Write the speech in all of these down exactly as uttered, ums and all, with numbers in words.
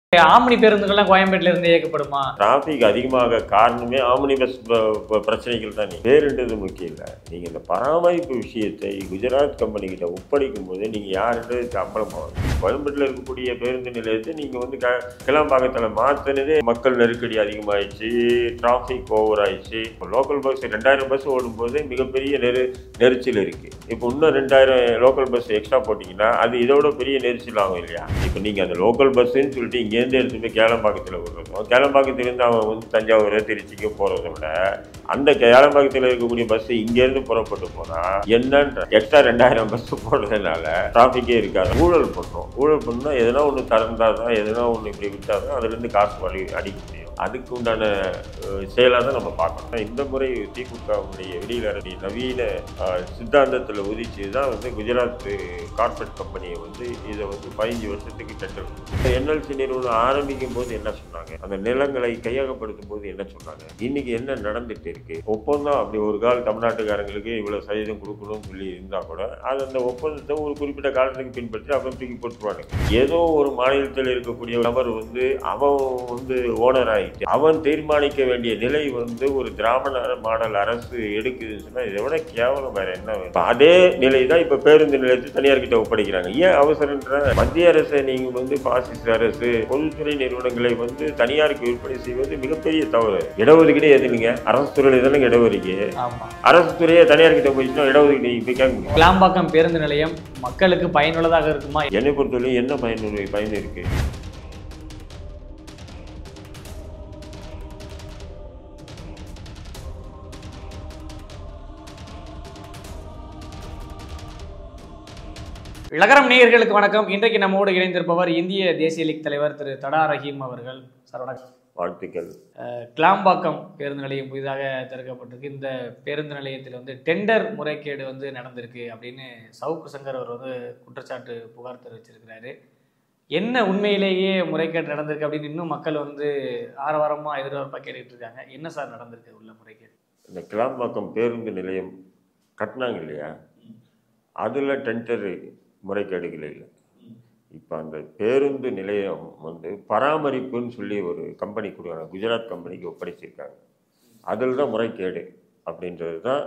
Omni பேருந்துகள்லாம் கோயம்பேட்டில இருந்து இயக்கப்படுமா? Traffic அதிகமாக காரணமே ஆம்னி பஸ் பிரச்சனைகள் தான். பேருன்றது முக்கியம் இல்லை. நீங்கள் இந்த பராமரிப்பு விஷயத்தை குஜராத் கம்பெனி கிட்ட ஒப்படைக்கும் போது நீங்கள் யாருன்றது அம்பலம் ஆகும். கோயம்பேட்டில் இருக்கக்கூடிய பேருந்து நிலையத்தை நீங்கள் வந்து க கிளம்பாக்கத்தில் மாற்றினதே மக்கள் நெருக்கடி அதிகமாகிடுச்சு, டிராஃபிக் ஓவர் ஆயிடுச்சு. லோக்கல் பஸ் ரெண்டாயிரம் பஸ் ஓடும்போது மிகப்பெரிய நெரு நெரிச்சல் இருக்குது. இப்போ இன்னும் ரெண்டாயிரம் லோக்கல் பஸ் எக்ஸ்ட்ரா போட்டிங்கன்னா அது இதோட பெரிய நெரிச்சல் ஆகும் இல்லையா? இப்போ நீங்கள் அந்த லோக்கல் பஸ்ஸுன்னு சொல்லிட்டு இங்கே இருந்து எடுத்து போய் கேளம்பாக்கத்தில் விடுறோம். கேளம்பாக்கத்திலேருந்து அவன் வந்து தஞ்சாவூர் திருச்சிக்கு போகிறத விட அந்த கேளம்பாக்கத்தில் இருக்கக்கூடிய பஸ் இங்கேருந்து புறப்பட்டு போனால் என்னன்ற எக்ஸ்ட்ரா ரெண்டாயிரம் பஸ் போடுறதுனால டிராஃபிக்கே இருக்காது. ஊழல் பண்ணுறோம். ஊழல் பண்ணால் எதனா ஒன்று திறந்தால் தான், எதனா ஒன்று இப்படி விட்டால் தான் அதுலேருந்து காசு வழி அடிக்க முடியும். அதுக்கு உண்டான செயலாக தான் நம்ம பார்க்கணும். இந்த முறை திமுகவுடைய வெளியிலரடி நவீன சித்தாந்தத்தில் உதிச்சு தான் வந்து குஜராத் கார்பரேட் கம்பெனியை வந்து இதை வந்து பதினஞ்சு வருஷத்துக்கு டெண்டர். என்எல்சி நிறுவனம் ஆரம்பிக்கும் போது என்ன சொன்னாங்க, அந்த நிலங்களை கையகப்படுத்தும் போது என்ன சொன்னாங்க, இன்னைக்கு என்ன நடந்துட்டு இருக்கு. ஒப்பந்தம் அப்படி ஒரு கால் தமிழ்நாட்டுக்காரங்களுக்கு இவ்வளவு சதவீதம் கொடுக்கணும்னு சொல்லி இருந்தா கூட அது அந்த ஒப்பந்தத்தை ஒரு குறிப்பிட்ட காலத்துக்கு பின்பற்றி அப்புறம் தூக்கி போட்டுருவாங்க. ஏதோ ஒரு மாநிலத்தில் இருக்கக்கூடிய நபர் வந்து அவன் வந்து ஓனர் ஆகி அவன் தீர்மானிக்க வேண்டிய நிலை வந்து ஒரு திராவிட மாடல் அரசு எடுக்குதுன்னு சொன்னா இதை விட கேவலம் வேற என்ன வேணும். அதே நிலை தான் இப்ப பேருந்து நிலையத்தை தனியார்கிட்ட ஒப்படைக்கிறாங்க. ஏன் அவசரன்ற மத்திய அரசை நீங்க வந்து பாசிஸ்ட் அரசு பொதுத்துறை நிறுவனங்களை வந்து தனியாருக்கு விற்பனை செய்வது மிகப்பெரிய தவறு. இடஒதுக்கீடு எதுங்க? அரசு துறையில தானே இடஒதுக்கீடு. அரசு துறையை தனியார்கிட்ட போயிடுச்சுன்னா இடஒதுக்கீடு இப்ப கேட்க. கிளாம்பாக்கம் பேருந்து நிலையம் மக்களுக்கு பயனுள்ளதாக இருக்குமா? என்னை பொறுத்தவரை என்ன பயனுள்ள பயன் இருக்கு? இளகரம் நேயர்களுக்கு வணக்கம். இன்றைக்கு நம்மோடு இணைந்திருப்பவர் இந்திய தேசிய லீக் தலைவர் திரு தடா ரஹீம் அவர்கள். சார் வணக்கம். வாழ்த்துக்கள். கிளாம்பாக்கம் பேருந்து நிலையம் புதிதாக திறக்கப்பட்டிருக்கு. இந்த பேருந்து நிலையத்தில் வந்து டெண்டர் முறைகேடு வந்து நடந்திருக்கு அப்படின்னு சவுக்கு சங்கர் அவர் வந்து குற்றச்சாட்டு புகார் தெரிவிச்சிருக்கிறாரு. என்ன உண்மையிலேயே முறைகேடு நடந்திருக்கு அப்படின்னு இன்னும் மக்கள் வந்து ஆரவாரமாக எதிர்பார்ப்பாக கேட்டுட்டு இருக்காங்க. என்ன சார் நடந்திருக்கு உள்ள முறைகேடு? இந்த கிளாம்பாக்கம் பேருந்து நிலையம் கட்டினாங்க இல்லையா, அதில் டெண்டர் முறைகேடுகள் இல்லை. இப்போ அந்த பேருந்து நிலையம் வந்து பராமரிப்புன்னு சொல்லி ஒரு கம்பெனி கொடுக்குறாங்க, குஜராத் கம்பெனிக்கு ஒப்படைச்சிருக்காங்க. அதில் தான் முறைகேடு அப்படின்றது தான்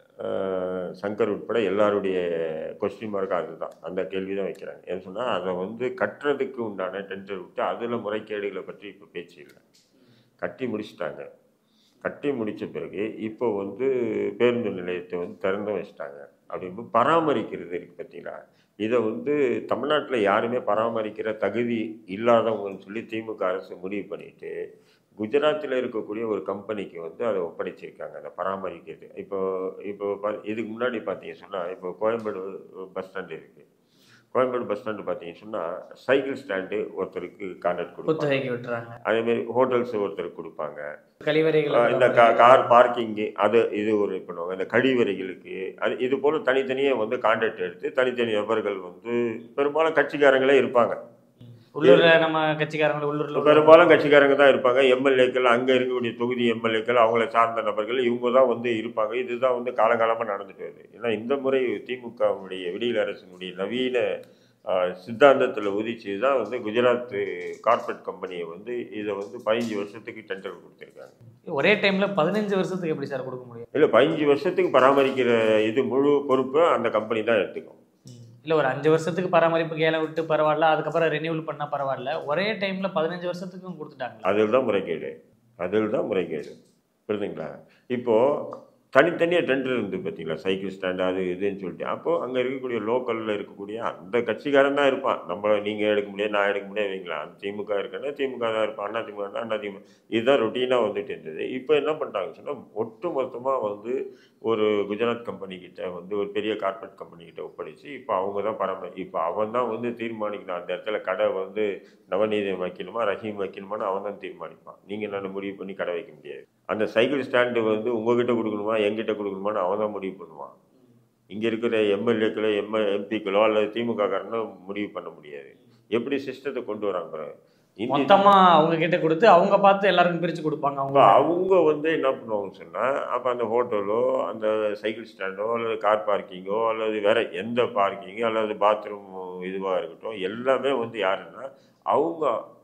சங்கர் உட்பட எல்லாருடைய கொஸ்டின் மார்க்காக அதுதான், அந்த கேள்வி தான் வைக்கிறாங்க. ஏன்னு சொன்னால் அதை வந்து கட்டுறதுக்கு உண்டான டெண்டர் விட்டு அதில் முறைகேடுகளை பற்றி இப்போ பேச்சு இல்லை. கட்டி முடிச்சுட்டாங்க. கட்டி முடித்த பிறகு இப்போ வந்து பேருந்து நிலையத்தை வந்து திறந்து வச்சுட்டாங்க. அப்படின்னு பராமரிக்கிறது இருக்குது பார்த்தீங்களா, இதை வந்து தமிழ்நாட்டில் யாருமே பராமரிக்கிற தகுதி இல்லாதவங்கன்னு சொல்லி திமுக அரசு முடிவு பண்ணிட்டு குஜராத்தில் இருக்கக்கூடிய ஒரு கம்பெனிக்கு வந்து அதை ஒப்படைச்சிருக்காங்க அதை பராமரிக்கிறது. இப்போ இப்போ இதுக்கு முன்னாடி பார்த்தீங்க சொன்னால் இப்போ கோயம்பேடு பஸ் ஸ்டாண்டு இருக்குது. கோயம்பேடு பஸ் ஸ்டாண்டு பார்த்தீங்கன்னு சொன்னால் சைக்கிள் ஸ்டாண்டு ஒருத்தருக்கு கான்ட்ராக்ட் கொடுப்பாங்க. அதேமாரி ஹோட்டல்ஸ் ஒருத்தருக்கு கொடுப்பாங்க. கழிவறைகள், இந்த கார் பார்க்கிங்கு அது இது ஒரு பண்ணுவாங்க. இந்த கழிவறைகளுக்கு அது இது போல தனித்தனியாக வந்து கான்ட்ராக்ட் எடுத்து தனித்தனி நபர்கள் வந்து பெரும்பாலும் கட்சிக்காரங்களே இருப்பாங்க. உள்ளூர்ல நம்ம கட்சிக்காரங்க உள்ளூர்ல பெரும்பாலும் கட்சிக்காரங்க தான் இருப்பாங்க. எம்எல்ஏக்கள் அங்கே இருக்கக்கூடிய தொகுதி எம்எல்ஏக்கள் அவங்கள சார்ந்த நபர்கள் இவங்க தான் வந்து இருப்பாங்க. இதுதான் வந்து காலகாலமாக நடந்துட்டு வருது. ஏன்னா இந்த முறை திமுகவுடைய விடியல் அரசினுடைய நவீன சித்தாந்தத்தில் உதிச்சு தான் வந்து குஜராத் கார்பரேட் கம்பெனியை வந்து இதை வந்து பதினஞ்சு வருஷத்துக்கு டெண்டர் கொடுத்துருக்காங்க. ஒரே டைம்ல பதினஞ்சு வருஷத்துக்கு எப்படி சார் கொடுக்க முடியும்? இல்லை, பதினஞ்சு வருஷத்துக்கு பராமரிக்கிற இது முழு பொறுப்பு அந்த கம்பெனி தான் எடுத்துக்கும். இல்லை, ஒரு அஞ்சு வருஷத்துக்கு பராமரிப்பு கேள விட்டு பரவாயில்ல, அதுக்கப்புறம் ரெனியூவல் பண்ணால் பரவாயில்ல, ஒரே டைமில் பதினஞ்சு வருஷத்துக்கும் கொடுத்துட்டாங்க. அதில் தான் முறைகேடு. அதில் தான் முறைகேடு. புரியுதுங்களா? இப்போது தனித்தனியாக டெண்டர் இருந்து பார்த்தீங்களா, சைக்கிள் ஸ்டாண்டு அது இதுன்னு சொல்லிட்டு. அப்போது அங்கே இருக்கக்கூடிய லோக்கலில் இருக்கக்கூடிய அந்த கட்சிக்காரன் தான் இருப்பான். நம்ம நீங்கள் எடுக்க முடியாது, நான் எடுக்க முடியாது வைங்களா. அந்த திமுக இருக்குன்னா திமுக தான் இருப்பான், அண்ணா திமுக அண்ணா திமுக. இதுதான் ரொட்டீனாக வந்துட்டு இருந்தது. இப்போ என்ன பண்ணிட்டாங்கன்னு சொன்னால் ஒட்டு மொத்தமாக வந்து ஒரு குஜராத் கம்பெனிக்கிட்ட வந்து ஒரு பெரிய கார்பரேட் கம்பெனிக்கிட்ட ஒப்படைச்சு இப்போ அவங்க தான் பரம இப்போ அவன் தான் வந்து தீர்மானிக்கணும். அந்த இடத்துல கடை வந்து நவநீதம் வைக்கணுமா ரஹீம் வைக்கணுமான்னு அவன் தான் தீர்மானிப்பான். நீங்கள் நான் முடிவு பண்ணி கடை வைக்க முடியாது. அந்த சைக்கிள் ஸ்டாண்டு வந்து உங்ககிட்ட கொடுக்கணுமா எங்கிட்ட கொடுக்கணுமான்னு அவன் தான் முடிவு பண்ணுவான். இங்கே இருக்கிற எம்எல்ஏக்களோ எம் எம்பிக்களோ அல்லது திமுக காரனோ முடிவு பண்ண முடியாது. எப்படி சிஸ்டத்தை கொண்டு வராங்க மொத்தமா அவங்க கிட்ட கொடுத்து அவங்க பார்த்து எல்லாருக்கும் பிரிச்சு கொடுப்பாங்க. அவங்க அவங்க வந்து என்ன பண்ணுவாங்கன்னு சொன்னா, அப்ப அந்த ஹோட்டலோ அந்த சைக்கிள் ஸ்டாண்டோ அல்லது கார் பார்க்கிங்கோ அல்லது வேற எந்த பார்க்கிங்கோ அல்லது பாத்ரூம் இதுவாக இருக்கட்டும் எல்லாமே வந்து யாருன்னா அவங்க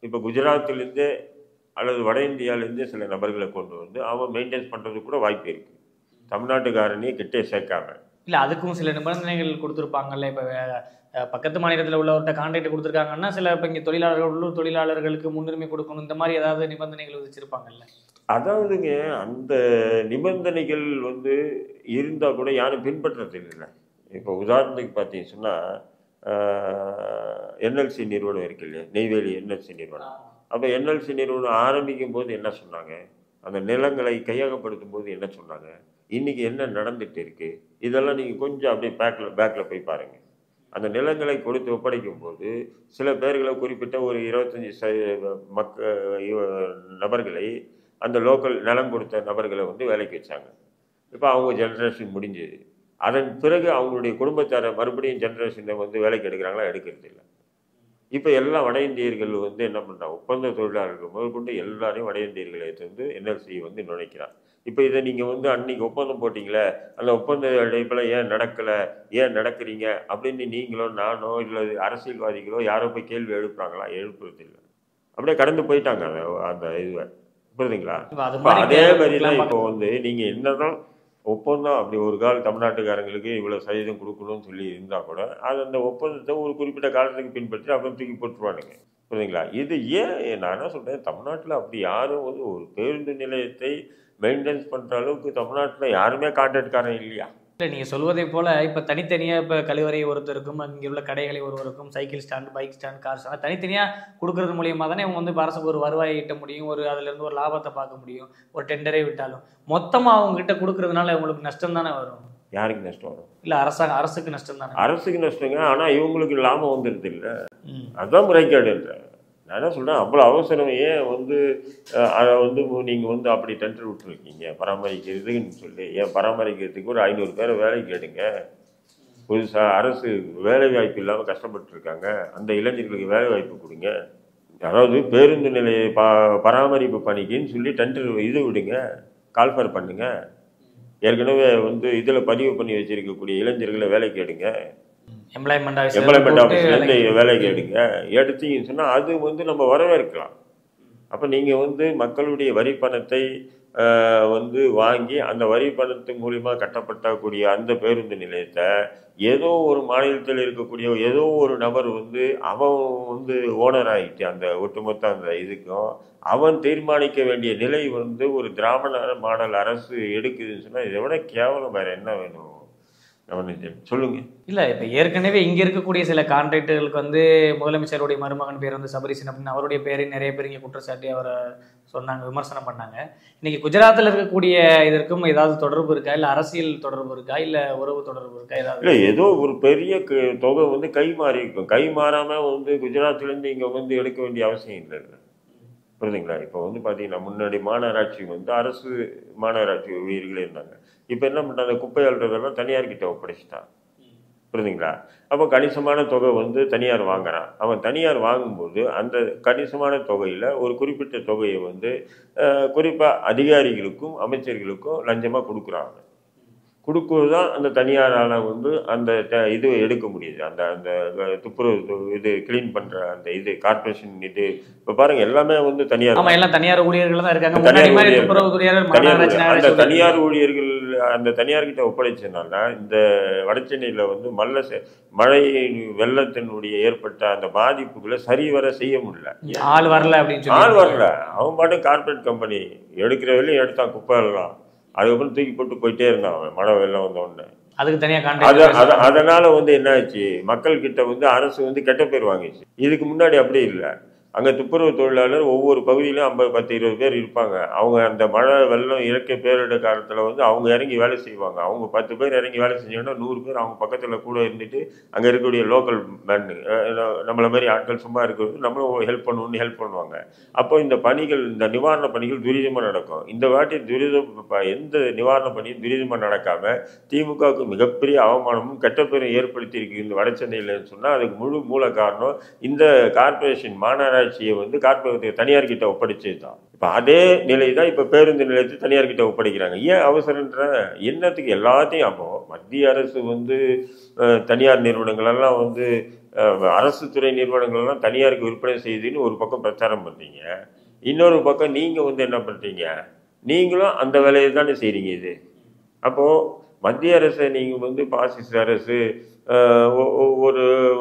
இப்போ குஜராத்திலேருந்து அல்லது வட இந்தியாவிலேருந்து சில நபர்களை கொண்டு வந்து அவன் மெயின்டைன்ஸ் பண்ணுறதுக்கு கூட வாய்ப்பு இருக்குது, தமிழ்நாட்டுக்காரனையே கிட்டே சேர்க்காம. இல்லை அதுக்கும் சில நிபந்தனைகள் கொடுத்துருப்பாங்கல்ல. இப்போ பக்கத்து மாநிலத்தில் உள்ளவர்கிட்ட கான்ட்ராக்ட் கொடுத்துருக்காங்கன்னா சில இப்போ இங்கே தொழிலாளர்கள் உள்ளூர் தொழிலாளர்களுக்கு முன்னுரிமை கொடுக்கணும், இந்த மாதிரி ஏதாவது நிபந்தனைகள் விதிச்சிருப்பாங்கல்ல. அதாவதுங்க அந்த நிபந்தனைகள் வந்து இருந்தால் கூட யாரும் பின்பற்றுறது இல்லை. இப்போ உதாரணத்துக்கு பார்த்தீங்கன்னு சொன்னால் என்எல்சி நிறுவனம் இருக்கு இல்லையா, நெய்வேலி என்எல்சி நிறுவனம். அப்போ என்எல்சி நிறுவனம் ஆரம்பிக்கும் போது என்ன சொன்னாங்க, அந்த நிலங்களை கையகப்படுத்தும் போது என்ன சொன்னாங்க, இன்றைக்கி என்ன நடந்துட்டு இருக்கு, இதெல்லாம் நீங்கள் கொஞ்சம் அப்படியே பேக்கில் பேக்கில் போய் பாருங்கள். அந்த நிலங்களை கொடுத்து ஒப்படைக்கும் போது சில பேர்களை குறிப்பிட்ட ஒரு இருபத்தஞ்சி ச மக்க நபர்களை அந்த லோக்கல் நிலம் கொடுத்த நபர்களை வந்து வேலைக்கு வச்சாங்க. இப்போ அவங்க ஜென்ரேஷன் முடிஞ்சது. அதன் பிறகு அவங்களுடைய குடும்பத்தாரை மறுபடியும் ஜென்ரேஷனை வந்து வேலைக்கு எடுக்கிறாங்களா, எடுக்கிறது இல்லை. இப்போ எல்லா வட இந்தியர்கள் வந்து என்ன பண்ணுறாங்க, ஒப்பந்த தொழிலாளர்கள் முதற்கொண்டு எல்லாரையும் வட இந்தியர்களை எடுத்து என்எல்சி வந்து நுழைக்கிறான். இப்போ இதை நீங்கள் வந்து அன்னைக்கு ஒப்பந்தம் போட்டிங்களே, அந்த ஒப்பந்த அழைப்பில் ஏன் நடக்கலை, ஏன் நடக்கிறீங்க அப்படின்னு நீங்களோ நானோ இல்லை அரசியல்வாதிகளோ யாரோ போய் கேள்வி எழுப்புறாங்களா, எழுப்புறது இல்லை. அப்படியே கடந்து போயிட்டாங்க அந்த அந்த இதுவை, புரியுதுங்களா? இப்போ அதே மாதிரி தான் இப்போ வந்து நீங்கள் என்னதான் ஒப்பந்தம் அப்படி ஒரு கால் தமிழ்நாட்டுக்காரங்களுக்கு இவ்வளோ சதவீதம் கொடுக்கணும்னு சொல்லி இருந்தால் கூட அது அந்த ஒப்பந்தத்தை ஒரு குறிப்பிட்ட காலத்துக்கு பின்பற்றி அப்புறம் தூக்கி போட்டுருவானுங்க, புரியுதுங்களா? இது ஏன் நான் என்ன சொல்கிறேன், தமிழ்நாட்டில் அப்படி யாரும் வந்து ஒரு பேருந்து நிலையத்தை மெயின்டைன்ஸ் பண்ணுற அளவுக்கு தமிழ்நாட்டில் யாருமே கான்ட்ராக்ட்காரன் இல்லையா? இல்லை நீங்கள் சொல்வதை போல் இப்போ தனித்தனியாக இப்போ கழிவறை ஒருத்தருக்கும் இங்கே உள்ள கடைகளை ஒருவருக்கும் cycle stand, bike stand, car stand தனித்தனியாக கொடுக்கறது மூலியமாக தானே அவங்க வந்து இப்போ அரசுக்கு ஒரு வருவாயை ஈட்ட முடியும், ஒரு அதுலேருந்து ஒரு லாபத்தை பார்க்க முடியும். ஒரு டெண்டரே விட்டாலும் மொத்தமாக அவங்ககிட்ட கொடுக்கறதுனால உங்களுக்கு நஷ்டம் தானே வரும். யாருக்கு நஷ்டம் வரும்? இல்லை அரசாங்க அரசுக்கு நஷ்டம் தானே. அரசுக்கு நஷ்டங்க, ஆனால் இவங்களுக்கு லாபம் வந்துடுது இல்லை, அதுதான் முறைகேடுன்ற. நான் என்ன சொல்கிறேன், அவ்வளோ அவசரம் ஏன் வந்து அதை வந்து நீங்கள் வந்து அப்படி டெண்டர் விட்டுருக்கீங்க பராமரிக்கிறதுன்னு சொல்லி, ஏன் பராமரிக்கிறதுக்கு ஒரு ஐநூறு பேரை வேலைக்கு எடுங்க. புதுசாக அரசு வேலை வாய்ப்பு இல்லாமல் கஷ்டப்பட்டுருக்காங்க, அந்த இளைஞர்களுக்கு வேலை வாய்ப்பு கொடுங்க. அதாவது பேருந்து நிலைய பா பராமரிப்பு பணிக்குன்னு சொல்லி டெண்டர் இது விடுங்க, கால்ஃபர் பண்ணுங்க. ஏற்கனவே வந்து இதில் பதிவு பண்ணி வச்சிருக்கக்கூடிய இளைஞர்களை வேலைக்கு எடுங்க, எம்ப்ளாய்மெண்ட் ஆஃபீஸ்லேருந்து வேலைக்கு எடுங்க. எடுத்தீங்கன்னு சொன்னால் அது வந்து நம்ம வரவேற்கலாம். அப்போ நீங்கள் வந்து மக்களுடைய வரி பணத்தை வந்து வாங்கி அந்த வரி பணத்து மூலிமா கட்டப்பட்டக்கூடிய அந்த பேருந்து நிலையத்தை ஏதோ ஒரு மாநிலத்தில் இருக்கக்கூடிய ஏதோ ஒரு நபர் வந்து அவன் வந்து ஓனர் ஆகிட்டு அந்த ஒட்டுமொத்த அந்த இதுக்கும் அவன் தீர்மானிக்க வேண்டிய நிலை வந்து ஒரு திராவிட மாடல் அரசு எடுக்குதுன்னு சொன்னால் இதை விட கேவலம் வேறு என்ன வேணும் சொல்லுங்க. இல்லை இப்போ ஏற்கனவே இங்கே இருக்கக்கூடிய சில கான்ட்ராக்டர்களுக்கு வந்து முதலமைச்சருடைய மருமகன் பேர் வந்து சபரிசன் அப்படின்னு அவருடைய பேரை நிறைய பேர் இங்கே குற்றச்சாட்டி அவரை சொன்னாங்க, விமர்சனம் பண்ணாங்க. இன்னைக்கு குஜராத்தில் இருக்கக்கூடிய இதற்கும் ஏதாவது தொடர்பு இருக்கா, இல்லை அரசியல் தொடர்பு இருக்கா, இல்லை உறவு தொடர்பு இருக்கா? ஏதாவது இல்லை, ஏதோ ஒரு பெரிய தொகை வந்து கை மாறி இருக்கும். கை மாறாமல் வந்து குஜராத்லேருந்து இங்கே வந்து எடுக்க வேண்டிய அவசியம் இல்லை இல்லை புரியுதுங்களா? இப்போ வந்து பார்த்தீங்கன்னா முன்னாடி மாநகராட்சி வந்து அரசு மாநகராட்சி ஊழியர்களே இருந்தாங்க. இப்போ என்ன பண்ணுறாங்க, குப்பை அள்ளுறதெல்லாம் தனியார்கிட்ட ஒப்படைச்சிட்டான், புரியுதுங்களா? அப்போ கணிசமான தொகை வந்து தனியார் வாங்குறான். அவன் தனியார் வாங்கும்போது அந்த கணிசமான தொகையில் ஒரு குறிப்பிட்ட தொகையை வந்து குறிப்பாக அதிகாரிகளுக்கும் அமைச்சர்களுக்கும் லஞ்சமாக கொடுக்குறாங்க. கொடுக்குறது தான் அந்த தனியாரால் வந்து அந்த இது எடுக்க முடியுது, அந்த அந்த துப்புரவு இது கிளீன் பண்ணுற அந்த இது கார்பரேஷன் இது. இப்போ பாருங்க எல்லாமே வந்து தனியார், எல்லாம் தனியார் ஊழியர்கள் தான் இருக்காங்க. அந்த தனியார் ஊழியர்கள் அந்த தனியார்கிட்ட ஒப்படைச்சதுனால இந்த வடசென்னையில் வந்து மல்ல மழை வெள்ளத்தினுடைய ஏற்பட்ட அந்த பாதிப்புகளை சரிவர செய்ய முடியல. ஆள் வரல அப்படின்னு ஆள் வரல அவன் பாட்டு கார்பரேட் கம்பெனி எடுக்கிற வேலையும் எடுத்தான், குப்பை எல்லாம் அதுக்கப்புறம் தூக்கி போட்டு போயிட்டே இருந்தான் அவன் மழை வெள்ளம் வந்த உடனே. அதுக்கு தனியாக அதனால வந்து என்ன ஆச்சு, மக்கள் கிட்ட வந்து அரசு வந்து கெட்ட பேர் வாங்கிச்சு. இதுக்கு முன்னாடி அப்படி இல்லை. அங்கே துப்புரவு தொழிலாளர் ஒவ்வொரு பகுதியிலும் ஐம்பது பத்து இருபது பேர் இருப்பாங்க. அவங்க அந்த மழை வெள்ளம் இயற்கை பேரிடர் காலத்தில் வந்து அவங்க இறங்கி வேலை செய்வாங்க. அவங்க பத்து பேர் இறங்கி வேலை செஞ்சாங்கன்னா நூறு பேர் அவங்க பக்கத்தில் கூட இருந்துட்டு அங்கே இருக்கக்கூடிய லோக்கல் மேனு நம்மளை மாதிரி ஆட்கள் சும்மா இருக்கிறது நம்மளும் ஹெல்ப் பண்ணுவோம்னு ஹெல்ப் பண்ணுவாங்க. அப்போ இந்த பணிகள் இந்த நிவாரண பணிகள் துரிதமாக நடக்கும். இந்த வாட்டி துரிதம் எந்த நிவாரண பணியும் துரிதமாக நடக்காமல் திமுகவுக்கு மிகப்பெரிய அவமானமும் கெட்ட பேரும் ஏற்படுத்தி இருக்கு இந்த வடசென்னையில்னு சொன்னால் அதுக்கு முழு மூல காரணம் இந்த கார்பரேஷன் மாநகராட்சி வந்து கார்பரேட் தனியார் கிட்ட ஒப்படைச்சது தான். இப்ப அதே நிலை தான் இப்ப பேருந்து நிலையத்தை தனியார் கிட்ட ஒப்படைக்கிறாங்க. ஏன் அவசரன்ற என்னத்துக்கு எல்லாத்தையும் அப்போ மத்திய அரசு வந்து தனியார் நிறுவனங்கள் எல்லாம் வந்து அரசு துறை நிறுவனங்கள்லாம் தனியாருக்கு விற்பனை செய்துன்னு ஒரு பக்கம் பிரச்சாரம் பண்ணுறீங்க, இன்னொரு பக்கம் நீங்கள் வந்து என்ன பண்ணுறீங்க, நீங்களும் அந்த வேலையை தானே செய்கிறீங்க. இது அப்போது மத்திய அரசை நீங்கள் வந்து பாசிச அரசு ஒரு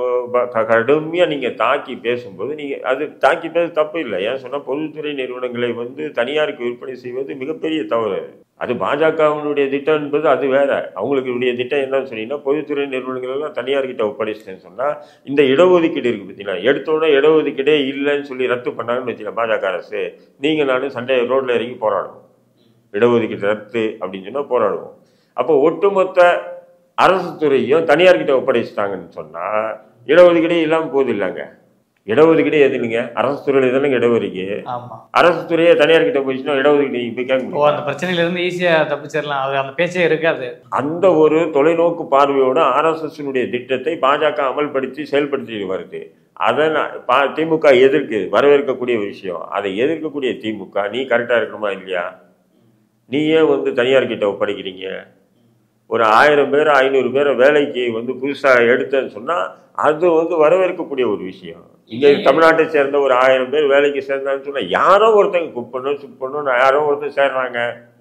கடுமையாக நீங்கள் தாக்கி பேசும்போது நீங்கள் அது தாக்கி பேச தப்பு இல்லை. ஏன் சொன்னால் பொதுத்துறை நிறுவனங்களை வந்து தனியாருக்கு விற்பனை செய்வது மிகப்பெரிய தவறு. அது பாஜகவினுடைய திட்டம் என்பது அது வேற. அவங்களுடைய திட்டம் என்னன்னு சொன்னீங்கன்னா, பொதுத்துறை நிறுவனங்கள் எல்லாம் தனியார்கிட்ட ஒப்படைச்சிட்டேன்னு சொன்னால் இந்த இடஒதுக்கீடு இருக்குது பார்த்தீங்கன்னா, எடுத்தோட இடஒதுக்கீடே இல்லைன்னு சொல்லி ரத்து பண்ணாங்கன்னு வச்சுக்கலாம் பாஜக அரசு, நீங்கள் நானும் சண்டை ரோட்டில் இறங்கி போராடுவோம். இடஒதுக்கீடு ரத்து அப்படின்னு சொன்னால் போராடுவோம். அப்போ ஒட்டுமொத்த அரசு துறையும் தனியார்கிட்ட ஒப்படைச்சிட்டாங்கன்னு சொன்னால் இடஒதுக்கீடே இல்லாமல் போகுது இல்லைங்க. இடஒதுக்கீடு எது இல்லைங்க, அரசு துறையில தானே இடஒதுக்கீடு. அரசு துறையை தனியார்கிட்ட போயிடுச்சுன்னா இடஒதுக்கீடு போய் கேட்க முடியும். அந்த பிரச்சனையில இருந்து ஈஸியா தப்பிச்சிடலாம். அது அந்த பேச்சே இருக்காது. அந்த ஒரு தொலைநோக்கு பார்வையோட ஆர்எஸ்எஸ்னுடைய திட்டத்தை பாஜக அமல்படுத்தி செயல்படுத்திட்டு வருது. அதை திமுக எதிர்க்கு வரவேற்கக்கூடிய விஷயம். அதை எதிர்க்கக்கூடிய திமுக நீ கரெக்டா இருக்கணுமா இல்லையா? நீ ஏன் வந்து தனியார்கிட்ட ஒப்படைக்கிறீங்க? ஒரு ஆயிரம் பேர் ஐநூறு பேரை வேலைக்கு வந்து புதுசாக எடுத்தேன்னு சொன்னால் அது வந்து வரவேற்கக்கூடிய ஒரு விஷயம். இங்கே தமிழ்நாட்டை சேர்ந்த ஒரு ஆயிரம் பேர் வேலைக்கு சேர்ந்தான்னு சொன்னால் யாரோ ஒருத்தங்க குக் பண்ணணும் சுக் பண்ணணும் யாரோ ஒருத்தர் சேர்றாங்க,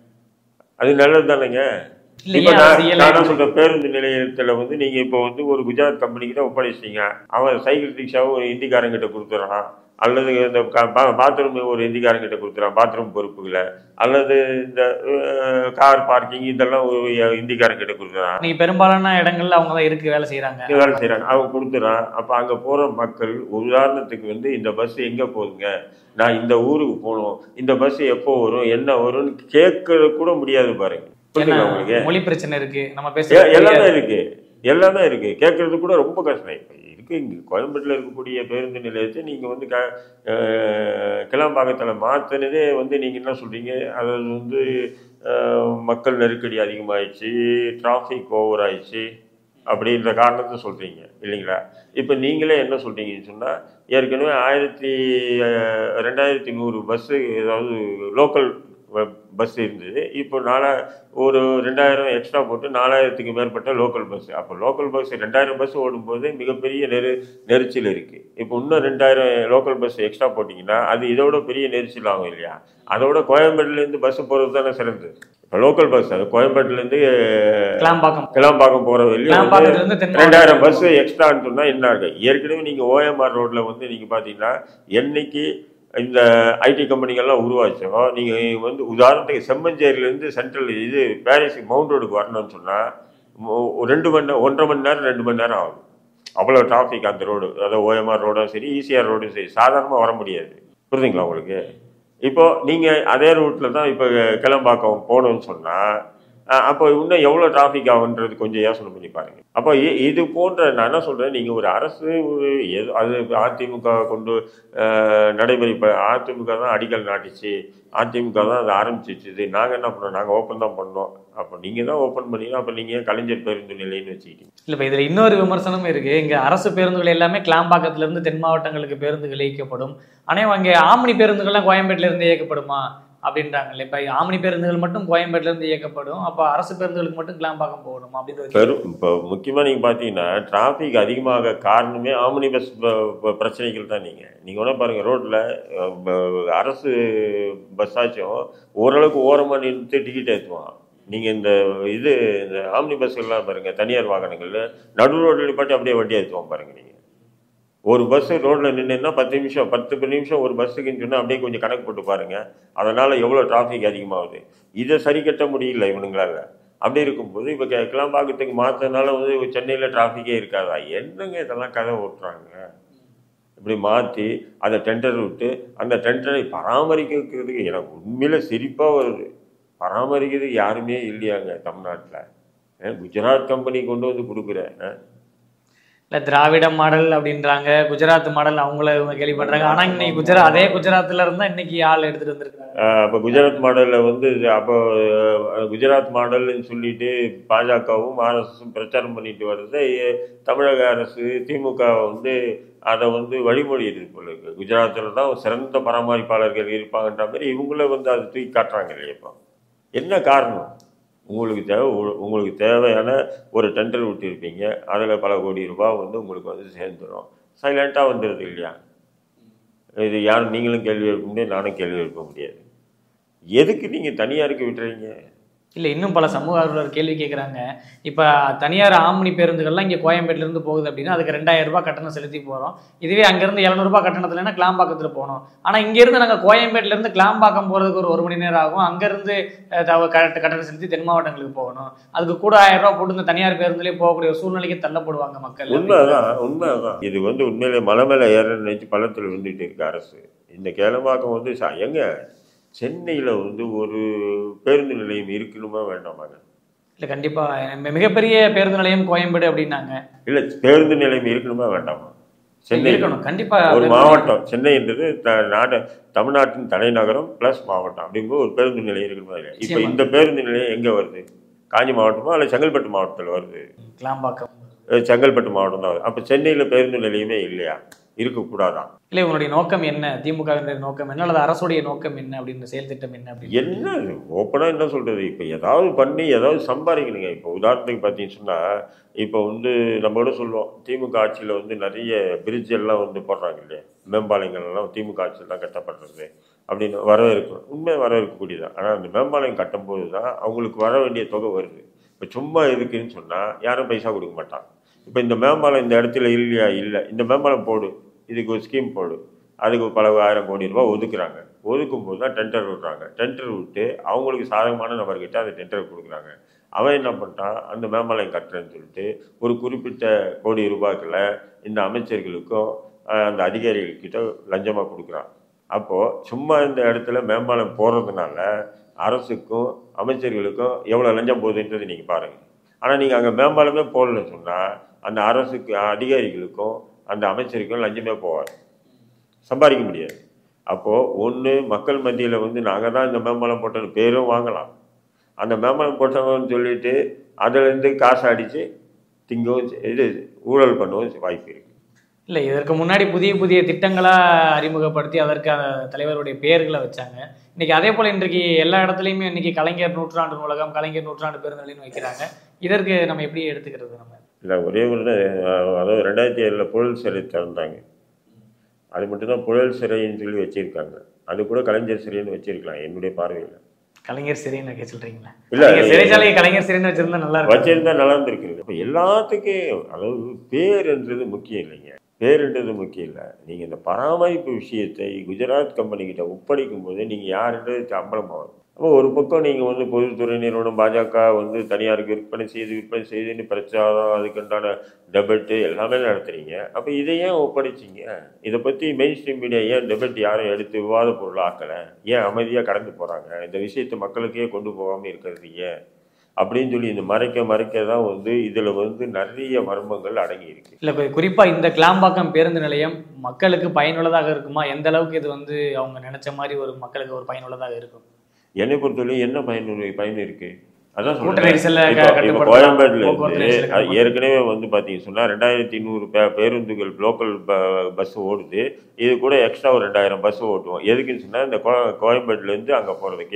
அது நல்லது தானேங்க. இப்போ நான் நான் சொல்ற பேருந்து நிலையத்தில் வந்து நீங்கள் இப்போ வந்து ஒரு குஜராத் கம்பெனிக்கிட்ட ஒப்படைச்சிங்க, அவன் சைக்கிள் ரிக்ஷாவும் ஒரு ஹிந்திக்காரங்கிட்ட கொடுத்துட்றான், அல்லது இந்த பாத்ரூம் ஒரு ஹிந்திக்காரங்கிட்ட கொடுத்துறான் பாத்ரூம் பொறுப்புகளை, அல்லது இந்த கார் பார்க்கிங் இதெல்லாம் ஒரு ஹிந்திக்காரங்கிட்ட கொடுத்துறான். நீங்க பெரும்பாலான இடங்கள்ல அவங்க தான் இருக்கு வேலை செய்யறாங்க வேலை செய்யறாங்க அவங்க கொடுத்துறான். அப்போ அங்கே போகிற மக்கள் உதாரணத்துக்கு வந்து இந்த பஸ் எங்கே போகுதுங்க, நான் இந்த ஊருக்கு போகணும், இந்த பஸ் எப்போ வரும் என்ன வரும்னு கேட்க கூட முடியாது பாருங்க. உங்களுக்கு மொழி பிரச்சனை இருக்கு, நம்ம பேச எல்லாமே இருக்கு எல்லாமே இருக்கு கேட்கறது கூட ரொம்ப கஷ்டம். இப்போ இருக்கு இங்கே கோயம்பேட்டில் இருக்கக்கூடிய பேருந்து நிலையத்தை நீங்கள் வந்து க கிளம்பாக்கத்தில் மாற்றினதே வந்து நீங்கள் என்ன சொல்கிறீங்க, அதாவது வந்து மக்கள் நெருக்கடி அதிகமாகிடுச்சு, டிராஃபிக் ஓவர் ஆயிடுச்சு அப்படின்ற காரணத்தை சொல்கிறீங்க இல்லைங்களா? இப்போ நீங்களே என்ன சொல்கிறீங்கன்னு சொன்னால், ஏற்கனவே ஆயிரத்தி ரெண்டாயிரத்தி நூறு பஸ்ஸு ஏதாவது லோக்கல் பஸ் இருந்தது, இப்போ நாலா ஒரு ரெண்டாயிரம் எக்ஸ்ட்ரா போட்டு நாலாயிரத்துக்கு மேற்பட்ட லோக்கல் பஸ். அப்போ லோக்கல் பஸ் ரெண்டாயிரம் பஸ் ஓடும்போது மிகப்பெரிய நெரு நெரிச்சல் இருக்குது. இப்போ இன்னும் ரெண்டாயிரம் லோக்கல் பஸ் எக்ஸ்ட்ரா போட்டிங்கன்னா அது இதோட பெரிய நெரிச்சல் ஆகும் இல்லையா? அதோட கோயம்பேட்டிலேருந்து பஸ் போகிறது தானே சிறந்தது. இப்போ லோக்கல் பஸ் அது கோயம்பேட்டிலேருந்து கிளாம்பாக்கம் கிளாம்பாக்கம் போகிற வெளியே ரெண்டாயிரம் பஸ் எக்ஸ்ட்ரான்னு சொன்னால் என்ன ஆகும்? ஏற்கனவே நீங்கள் ஓஎம்ஆர் ரோட்டில் வந்து நீங்கள் பார்த்தீங்கன்னா என்னைக்கு இந்த ஐடி கம்பெனிகள்லாம் உருவாச்சோ, நீங்கள் வந்து உதாரணத்துக்கு செம்மஞ்சேரியிலேருந்து சென்ட்ரல் இது பாரிஸ் மவுண்ட் ரோடுக்கு வரணும்னு சொன்னால் ரெண்டு மணி நேரம் ஒன்றரை மணி நேரம் ரெண்டு மணி நேரம் ஆகும். அவ்வளோ டிராஃபிக் அந்த ரோடு, அதாவது ஓஎம்ஆர் ரோடும் சரி ஈசிஆர் ரோடும் சரி சாதாரணமாக வர முடியாது. புரியுதுங்களா உங்களுக்கு? இப்போது நீங்கள் அதே ரூட்டில் தான் இப்போ கிளம்பாக்கம் போகணுன்னு சொன்னால் அப்போ இன்னும் எவ்வளோ டிராஃபிக் ஆகுன்றது கொஞ்சம் யோசனை பண்ணி பாருங்க. அப்போ இது போன்ற நான் என்ன சொல்கிறேன், நீங்கள் ஒரு அரசு ஒரு எது அது அதிமுக கொண்டு நடைமுறை அதிமுக தான் அடிக்கல் நாட்டிச்சு, அதிமுக தான் அதை ஆரம்பிச்சிச்சு, நாங்கள் என்ன பண்ணோம், நாங்கள் ஓப்பன் தான் பண்ணோம். அப்போ நீங்கள் தான் ஓப்பன் பண்ணீங்கன்னா அப்போ நீங்கள் கலைஞர் பேருந்து நிலையன்னு வச்சுக்கிட்டீங்க. இல்லை இப்போ இதில் இன்னொரு விமர்சனமும் இருக்குது. இங்கே அரசு பேருந்துகள் எல்லாமே கிளாம்பாக்கத்துலேருந்து தென் மாவட்டங்களுக்கு பேருந்துகள் இயக்கப்படும், ஆனால் அங்கே ஆம்னி பேருந்துகள்லாம் கோயம்பேட்டிலேருந்து இயக்கப்படுமா அப்படின்றாங்க. இப்போ ஆம்னி பேருந்துகள் மட்டும் கோயம்பேட்டிலேருந்து இயக்கப்படும், அப்போ அரசு பேருந்துகளுக்கு மட்டும் கிளாம்பாக்கம் போகணும் அப்படின்றது பெரும். இப்போ முக்கியமாக நீங்கள் பார்த்தீங்கன்னா டிராஃபிக் அதிகமாக காரணமே ஆம்னி பஸ் பிரச்சனைகள் தான். நீங்கள் நீங்கள் ஒன்றா பாருங்கள், ரோட்டில் அரசு பஸ்ஸாச்சும் ஓரளவுக்கு ஓரமாக நிறுத்தி டிக்கெட் ஏற்றுவான். நீங்கள் இந்த இது இந்த ஆம்னி பஸ்ஸுகள்லாம் பாருங்கள், தனியார் வாகனங்கள் நடு ரோட்டில் பாட்டு அப்படியே வண்டி ஏற்றுவான் பாருங்கள். நீங்கள் ஒரு பஸ்ஸு ரோட்டில் நின்றுன்னா பத்து நிமிஷம் பத்து நிமிஷம் ஒரு பஸ்ஸுக்குன்னு சொன்னால் அப்படியே கொஞ்சம் கணக்கு போட்டு பாருங்கள், அதனால் எவ்வளோ டிராஃபிக் அதிகமாகுது. இதை சரி கட்ட முடியல இவனுங்களால். அப்படி இருக்கும்போது இப்போ கிளம்பாக்கத்துக்கு மாற்றினால வந்து சென்னையில் டிராஃபிக்கே இருக்காதா? என்னங்க இதெல்லாம் கதை ஓட்டுறாங்க. இப்படி மாற்றி அதை டெண்டர் விட்டு அந்த டெண்டரை பராமரிக்கிறதுக்கு எனக்கு உண்மையில் சிரிப்பாக வருது. பராமரிக்கிறதுக்கு யாருமே இல்லையாங்க தமிழ்நாட்டில். குஜராத் கம்பெனி கொண்டு வந்து கொடுக்குறேன். இல்லை திராவிட மாடல் அப்படின்றாங்க, குஜராத் மாடல் அவங்கள இவங்க கேள்விப்படுறாங்க. ஆனால் இன்னைக்கு குஜராத் அதே குஜராத்தில் இருந்தால் இன்னைக்கு ஆள் எடுத்துகிட்டு வந்திருக்காங்க. அப்போ குஜராத் மாடலில் வந்து அப்போ குஜராத் மாடல்னு சொல்லிட்டு பாஜகவும் ஆர்எஸ்எஸும் பிரச்சாரம் பண்ணிட்டு வர்றதை தமிழக அரசு திமுக வந்து அதை வந்து வழிமொழியிடுது போல இருக்கு. குஜராத்தில் தான் சிறந்த பராமரிப்பாளர்கள் இருப்பாங்கன்ற மாதிரி இவங்கள வந்து அதை தூக்கி காட்டுறாங்க இல்லையா? இப்போ என்ன காரணம்? உங்களுக்கு தேவை உங்களுக்கு தேவையான ஒரு டெண்டர் விட்டுருப்பீங்க, அதில் பல கோடி ரூபாய் வந்து உங்களுக்கு வந்து சேர்ந்துடும். சைலண்ட்டாக வந்துடுது இல்லையா? இது யாரும் நீங்களும் கேள்வி எழுப்ப முடியாது, நானும் கேள்வி எழுப்ப முடியாது. எதுக்கு நீங்கள் தனியாருக்கு விட்டுறீங்க? இல்லை, இன்னும் பல சமூக ஆர்வலர் கேள்வி கேட்குறாங்க. இப்போ தனியார் ஆம்னி பேருந்துகள்லாம் இங்கே கோயம்பேட்டிலேருந்து போகுது அப்படின்னா அதுக்கு ரெண்டாயிரம் ரூபாய் கட்டணம் செலுத்தி போகிறோம். இதுவே அங்கேருந்து எழுநூறுபா கட்டணத்துலன்னா கிளாம்பாக்கத்தில் போகணும். ஆனால் இங்கேருந்து நாங்கள் கோயம்பேட்டிலேருந்து கிளாம்பாக்கம் போகிறதுக்கு ஒரு ஒரு மணி நேரம் ஆகும். அங்கேருந்து கட்டணம் செலுத்தி தென் மாவட்டங்களுக்கு போகணும். அதுக்கு கூட ஆயிரம் ரூபா போட்டு இந்த தனியார் பேருந்துலேயே போகக்கூடிய ஒரு சூழ்நிலைக்கு தள்ளப்படுவாங்க மக்கள். உண்மைதான் உண்மைதான். இது வந்து உண்மையிலே மலை மேலே ஏற நினைச்சு பள்ளத்தில் விழுந்துட்டு இருக்கு அரசு. இந்த கேளம்பாக்கம் வந்து எங்க சென்னையில் வந்து ஒரு பேருந்து நிலையம் இருக்கணுமா வேண்டாமாங்க? இல்லை, கண்டிப்பாக மிகப்பெரிய பேருந்து நிலையம் கோயம்பேடு அப்படின்னாங்க. இல்லை, பேருந்து நிலையம் இருக்கணுமா வேண்டாமா? சென்னை இருக்கணும் கண்டிப்பாக. ஒரு மாவட்டம் சென்னைன்றது நாடு தமிழ்நாட்டின் தலைநகரம் ப்ளஸ் மாவட்டம் அப்படிங்கும்போது ஒரு பேருந்து நிலையம் இருக்கணுமா இல்லையா? இப்போ இந்த பேருந்து நிலையம் எங்கே வருது? காஞ்சி மாவட்டமா இல்லை செங்கல்பட்டு மாவட்டத்தில் வருது? கிளாம்பாக்கம் செங்கல்பட்டு மாவட்டம் தான் வருது. அப்போ சென்னையில் பேருந்து நிலையமே இல்லையா? இருக்கக்கூடாதான். இல்லை, உன்னுடைய நோக்கம் என்ன? திமுகவினுடைய நோக்கம் என்ன அல்லது அரசுடைய நோக்கம் என்ன அப்படின்னு செயல் திட்டம் என்ன அப்படின்னு என்ன ஓப்பனாக என்ன சொல்கிறது? இப்போ ஏதாவது பண்ணி ஏதாவது சம்பாதிக்கணுங்க. இப்போ உதாரணத்துக்கு பார்த்தீங்கன்னு சொன்னால், இப்போ வந்து நம்ம கூட சொல்லுவோம் திமுக ஆட்சியில் வந்து நிறைய பிரிட்ஜ் எல்லாம் வந்து போடுறாங்க இல்லையா, மேம்பாலங்கள் எல்லாம் திமுக ஆட்சியில் தான் கட்டப்படுறது அப்படின்னு வரவேற்கும். உண்மை வரவேற்கக்கூடியதான். ஆனால் அந்த மேம்பாலம் கட்டும்போது தான் அவங்களுக்கு வர வேண்டிய தொகை வருது. இப்போ சும்மா இருக்குன்னு சொன்னால் யாரும் பைசா கொடுக்க மாட்டாங்க. இப்போ இந்த மேம்பாலம் இந்த இடத்துல இல்லையா? இல்லை, இந்த மேம்பாலம் போடு, இதுக்கு ஒரு ஸ்கீம் போடு, அதுக்கு பல ஆயிரம் கோடி ரூபாய் ஒதுக்குறாங்க. ஒதுக்கும் போது தான் டெண்டர் விடுறாங்க. டெண்டர் விட்டு அவங்களுக்கு சாதகமான நபர்கிட்ட அந்த டெண்டர் கொடுக்குறாங்க. அவன் என்ன பண்ணிட்டான், அந்த மேம்பாலம் கட்டுறேன்னு சொல்லிட்டு ஒரு குறிப்பிட்ட கோடி ரூபாய்க்குள்ள இந்த அமைச்சர்களுக்கும் அந்த அதிகாரிகள்கிட்ட லஞ்சமாக கொடுக்குறான். அப்போது சும்மா இந்த இடத்துல மேம்பாலம் போடுறதுனால அரசுக்கும் அமைச்சர்களுக்கும் எவ்வளோ லஞ்சம் போகுதுன்றது நீங்கள் பாருங்கள். ஆனால் நீங்கள் அங்கே மேம்பாலமே போடலன்னு சொன்னால் அந்த அரசுக்கு அதிகாரிகளுக்கும் அந்த அமைச்சருக்கும் லஞ்சமே போவாது, சம்பாதிக்க முடியாது. அப்போது ஒன்று மக்கள் மத்தியில் வந்து நாங்கள் தான் இந்த மேம்பாலம் போட்டோன்னு பேரும் வாங்கலாம். அந்த மேம்பாலம் போட்டவன்னு சொல்லிட்டு அதிலேருந்து காசு அடித்து திங்கவும் இது ஊழல் பண்ணவும் வாய்ப்பு இருக்குது. இல்லை, இதற்கு முன்னாடி புதிய புதிய திட்டங்களாக அறிமுகப்படுத்தி அதற்கு தலைவருடைய பெயர்களை வச்சாங்க. இன்னைக்கு அதே போல் இன்றைக்கு எல்லா இடத்துலையுமே இன்னைக்கு கலைஞர் நூற்றாண்டு நூலகம், கலைஞர் நூற்றாண்டு பேருந்துன்னு வைக்கிறாங்க. இதற்கு நம்ம எப்படி எடுத்துக்கிறது? நம்ம இல்லை, ஒரே ஒரு அதாவது ரெண்டாயிரத்தி ஏழில் புழல் சிறை திறந்தாங்க. அது மட்டும்தான் புழல் சிறைன்னு சொல்லி வச்சுருக்காங்க. அது கூட கலைஞர் சிறைன்னு வச்சுருக்கலாம் என்னுடைய பார்வையில். கலைஞர் சிறைன்னு வைக்க சொல்கிறீங்களா? இல்லை, சிறைச்சாலையை கலைஞர் சிறைன்னு வச்சுருந்தா நல்லா வச்சுருந்தா நல்லா இருந்திருக்கு. இப்போ எல்லாத்துக்கும் அதாவது பேருன்றது முக்கியம் இல்லைங்க. பேருன்றது முக்கியம் இல்லை. நீங்கள் இந்த பராமரிப்பு விஷயத்தை குஜராத் கம்பெனிக்கிட்ட ஒப்படைக்கும் போது நீங்கள் யாருன்றது அம்பலமாகும். அப்போ ஒரு பக்கம் நீங்கள் வந்து பொதுத்துறை நிறுவனம் பாஜக வந்து தனியாருக்கு விற்பனை செய்து விற்பனை செய்துன்னு பிரச்சாரம், அதுக்குண்டான டெபெட்டு எல்லாமே நடத்துறீங்க. அப்போ இதை ஏன் ஒப்படைச்சிங்க? இதை பற்றி மெயின் ஸ்ட்ரீம் மீடியா ஏன் டெபெட் யாரும் எடுத்து விவாத பொருள் ஆக்கலை? ஏன் அமைதியாக கடந்து போகிறாங்க? இந்த விஷயத்தை மக்களுக்கே கொண்டு போகாமல் இருக்கிறது ஏன் அப்படின்னு சொல்லி இந்த மறைக்க மறைக்க தான் வந்து இதில் வந்து நிறைய மர்மங்கள் அடங்கி இருக்கு. இல்லை, குறிப்பாக இந்த கிளாம்பாக்கம் பேருந்து நிலையம் மக்களுக்கு பயனுள்ளதாக இருக்குமா? எந்த அளவுக்கு இது வந்து அவங்க நினைச்ச மாதிரி ஒரு மக்களுக்கு ஒரு பயனுள்ளதாக இருக்கும்? என்னை பொறுத்தவரை என்ன பயன் பயன் இருக்கு? அதான் சொல்றேன். கோயம்பேடுல இருந்து ஏற்கனவே வந்து பார்த்தீங்கன்னு சொன்னால் ரெண்டாயிரத்தி நூறு பே பேருந்துகள் லோக்கல் ப பஸ் ஓடுது. இது கூட எக்ஸ்ட்ரா ஒரு ரெண்டாயிரம் பஸ் ஓட்டுவோம். எதுக்குன்னு சொன்னால் இந்த கோ கோயம்பேடுலேருந்து அங்கே போகிறதுக்கு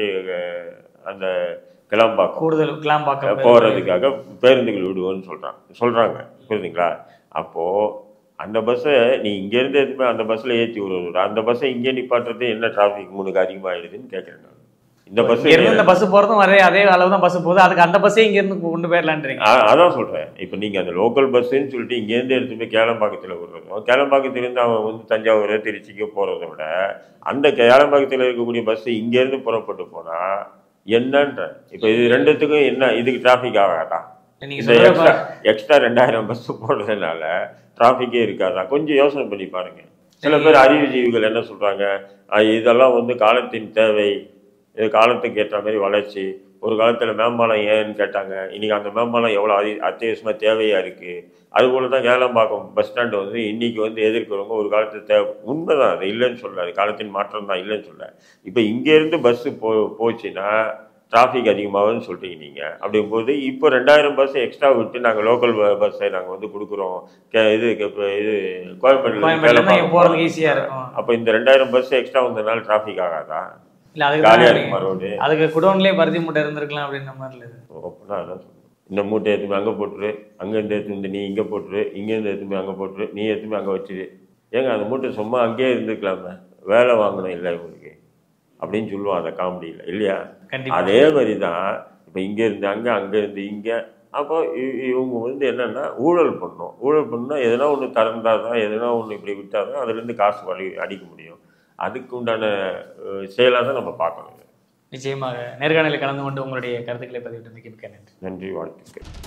அந்த கிளாம்பாக்கம் கூடுதல் கிளாம்பாக்கம் போகிறதுக்காக பேருந்துகள் விடுவோன்னு சொல்கிறாங்க சொல்கிறாங்க புரியுதுங்களா? அப்போது அந்த பஸ்ஸை நீ இங்கேருந்து எதுவுமே அந்த பஸ்ஸில் ஏற்றி விடுவோம். அந்த பஸ்ஸை இங்கே நிப்பாட்டுறது என்ன டிராஃபிக் முன்னுக்கு அதிகமாகிடுதுன்னு கேட்குறேன் நான். இந்த பஸ் இந்த பஸ் போகிறதும் அதே அதே அளவு தான் பஸ் போகுது. அதுக்கு அந்த பஸ்ஸே இங்கேருந்து கொண்டு போயிடலான்றீங்க. அதான் சொல்கிறேன். இப்போ நீங்கள் அந்த லோக்கல் பஸ்ஸுன்னு சொல்லிட்டு இங்கேருந்து எடுத்து போய் கேளம்பாக்கத்தில் விடுறதும், கேளம்பாக்கத்திலேருந்து அவன் வந்து தஞ்சாவூர் திருச்சிக்கு போகிறத விட அந்த கேளம்பாக்கத்தில் இருக்கக்கூடிய பஸ்ஸு இங்கேருந்து புறப்பட்டு போனால் என்னன்ற இப்போ இது ரெண்டுத்துக்கும் என்ன இதுக்கு டிராஃபிக் ஆகாதா? இந்த எக்ஸ்ட்ரா எக்ஸ்ட்ரா ரெண்டாயிரம் பஸ் போடுறதுனால டிராஃபிக்கே இருக்காதா? கொஞ்சம் யோசனை பண்ணி பாருங்க. சில பேர் அறிவுஜீவிகள் என்ன சொல்றாங்க, இதெல்லாம் வந்து காலத்தின் தேவை, இது காலத்துக்கு ஏற்ற மாதிரி வளர்ச்சி. ஒரு காலத்துல மேம்பாலம் ஏன்னு கேட்டாங்க, இன்னைக்கு அந்த மேம்பாலம் எவ்வளவு அதி அத்தியாவசியமா தேவையா இருக்கு. அதுபோல தான் கேளம்பாக்கம் பஸ் ஸ்டாண்டு வந்து இன்னைக்கு வந்து எதிர்க்கிறவங்க ஒரு காலத்து தேவை. உண்மைதான், அது இல்லைன்னு சொல்ல, அது காலத்தின் மாற்றம் தான், இல்லைன்னு சொல்ல. இப்போ இங்கேருந்து பஸ்ஸு போ போச்சுன்னா டிராஃபிக் அதிகமாகுதுன்னு சொல்கிறீங்க நீங்கள். அப்படிங்கும்போது இப்போ ரெண்டாயிரம் பஸ் எக்ஸ்ட்ரா விட்டு நாங்கள் லோக்கல் பஸ்ஸை நாங்கள் வந்து கொடுக்குறோம். கே இது இது கோயம்பேட்டில் போகிறதுக்கு ஈஸியாக இருக்கும். அப்போ இந்த ரெண்டாயிரம் பஸ் எக்ஸ்ட்ரா வந்ததுனால டிராஃபிக் ஆகாதா? இல்ல அதுக்கு காலியாக தான் இருக்குமா ரோடு? அதுக்கு குடோன்லேயே பருத்தி மூட்டை இருந்திருக்கலாம் அப்படின்ற மாதிரி இல்லை. ஓப்பனாக அதான் சொல்லுவேன். இந்த மூட்டை எடுத்துமே அங்கே போட்டுரு, அங்கேருந்து எடுத்துட்டு நீ இங்கே போட்டுரு, இங்கேருந்து எடுத்துமே அங்கே போட்டுரு, நீ எடுத்துமே அங்கே வச்சுரு. ஏங்க அந்த மூட்டை சும்மா அங்கேயே இருந்துக்கலாமே, வேலை வாங்கணும் இல்லை இவங்களுக்கு அப்படின்னு சொல்லுவான் அந்த காமெடியில் இல்லையா? கண்டிப்பா. அதே மாதிரி தான் இப்போ இங்கே இருந்து அங்கே, அங்கே இருந்து இங்கே. அப்போ இ- இவங்க வந்து என்னென்னா ஊழல் பண்ணணும். ஊழல் பண்ணால் எதனா ஒன்று திறந்தால் தான், எதனா ஒன்று இப்படி விட்டால் தான் அதுலேருந்து காசு வழி அடிக்க முடியும். அதுக்கு உண்டான செயலாக தான் நம்ம பார்க்கணும். நிச்சயமாக நேர்காணலில் கலந்து கொண்டு உங்களுடைய கருத்துக்களை பதிவிட்டதுக்கு மிக்க நன்றி. நன்றி, வாழ்த்துக்கள்.